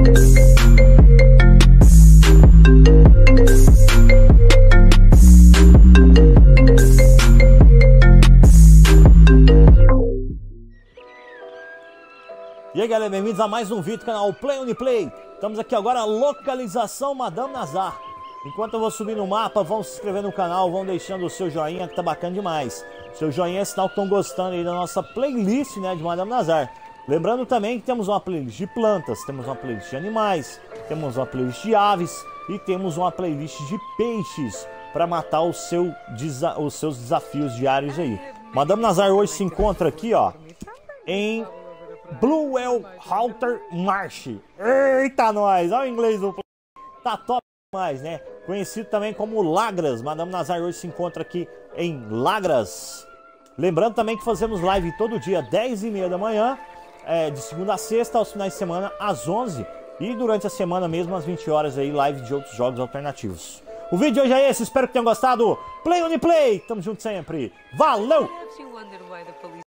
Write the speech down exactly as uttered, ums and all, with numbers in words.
E aí galera, bem-vindos a mais um vídeo do canal Play Uniplay. Estamos aqui agora, localização Madame Nazar. Enquanto eu vou subir no mapa, vão se inscrever no canal, vão deixando o seu joinha que tá bacana demais. Seu joinha é sinal que estão gostando aí da nossa playlist, né, de Madame Nazar. Lembrando também que temos uma playlist de plantas, temos uma playlist de animais, temos uma playlist de aves e temos uma playlist de peixes para matar o seu, os seus desafios diários aí. Madame Nazar hoje se encontra aqui, ó, em Bluewell Halter Marsh. Eita nós, olha o inglês do tá top demais, né? Conhecido também como Lagras. Madame Nazar hoje se encontra aqui em Lagras. Lembrando também que fazemos live todo dia, dez e meia da manhã, é, de segunda a sexta, aos finais de semana, às onze. E durante a semana mesmo, às vinte horas, aí, live de outros jogos alternativos. O vídeo de hoje é esse, espero que tenham gostado. Play Uniplay, tamo junto sempre. Valeu!